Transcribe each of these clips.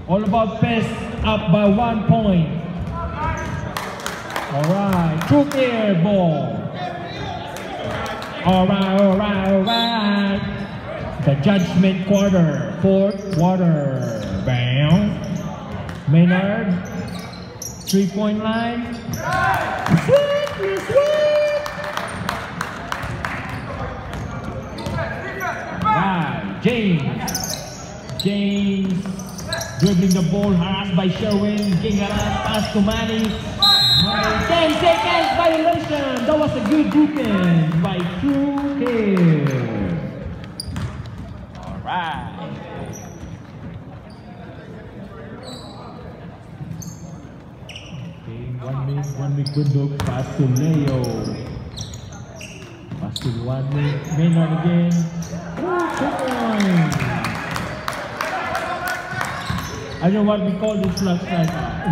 All about Pest up by 1 point. Alright, through air ball. Alright. The judgment quarter, 4th quarter. Bam. Maynard, 3-point line. Sweet. Right, James dribbling the ball, harassed by Sherwin. King pass to Manny. 10 seconds violation. That was a good defense by True Care. Alright. Okay, 1 minute, good look. Pass to Leo. Pass to 1 minute. Maynard again. 2 points. I don't know what we call this last night.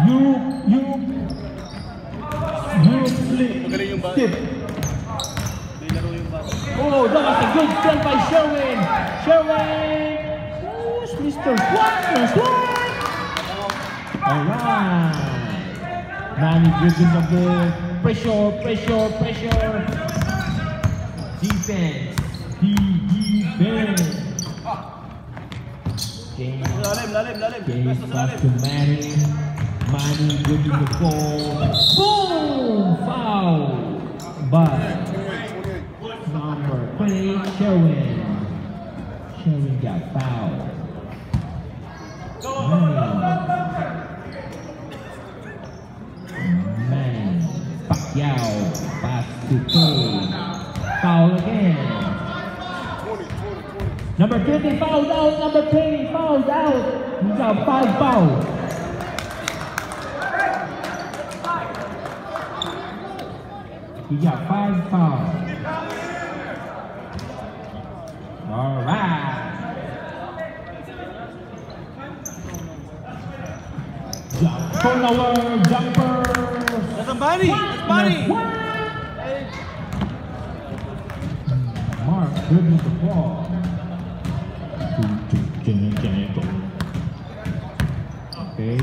You slip. Oh, that was a good steal by Sherwin. Who's Mr. Swan? Alright. Manny dribbling the ball. Pressure. Defense. James pass to Manny. Manny dribbling the ball. Boom! Foul! But number 28, Sherwin got fouled. Manny. Pacquiao. Pass to Kay. Foul again. Number 20 fouled out. Number 20 fouled out. He got 5 fouls. He got 5 fouls. Alright. Jumper. That's Bunny. Mark dribbling the ball. Okay,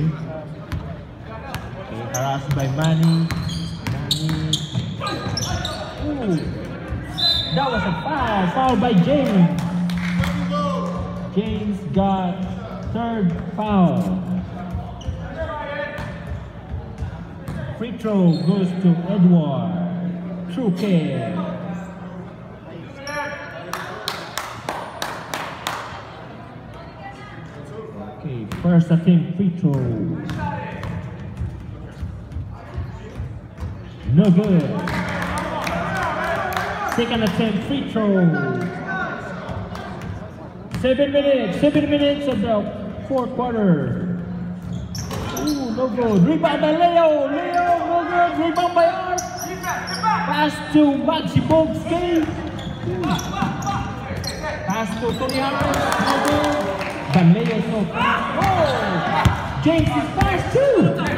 harassed by Manny. Ooh, that was a foul by James. James got 3rd foul. Free throw goes to Edward. True Care. Okay, first attempt free throw. No good. Second attempt free throw. 7 minutes of the 4th quarter. Ooh, no good. Rebound by Leo, no good. Rebound by Art. Pass to Maxi Bogski. Pass to Tony Harris, no good. But Leo's no pass. Oh! James is fast too.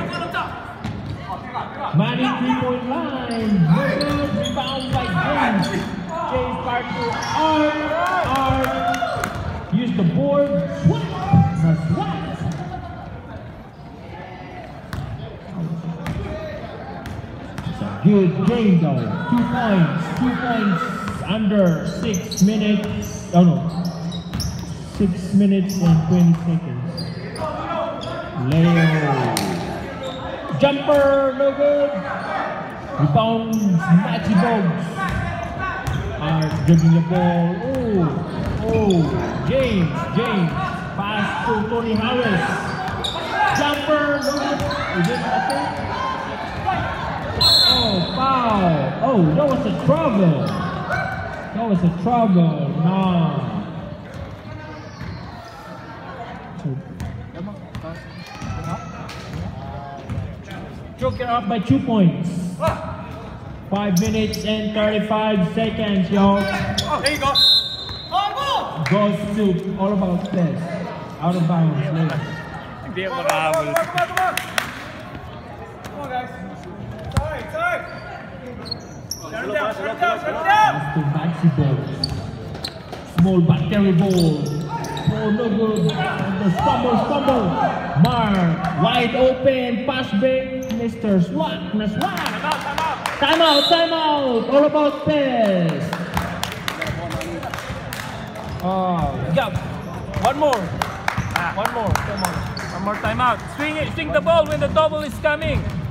Manny 3-point line. No good. Rebound by James. James back to Art. Use the board. That's what? It's a good game though. 2 points under 6 minutes. Oh no. 6 minutes and 20 seconds. Leo. Jumper, no good. Rebound, Matty Bogs. Dribbling the ball. Oh, James. Pass to Tony Harris. Jumper, no good. Is it nothing? Oh, foul. Oh, that was a trouble. No. Joker up by 2 points. 5 minutes and 35 seconds, y'all. There you go. Goes to all about Pest. Out of bounds later. Hindi ako makahabol. Come on, guys. Sorry. Shut it down. Pass to Maxi Ball. Small battery ball. Oh, no good. And the stumble. Mark, wide open, pass break. Mr. Swat, Time out. All about Pest. Yeah. One more. Come on. One more timeout. Swing the ball when the double is coming.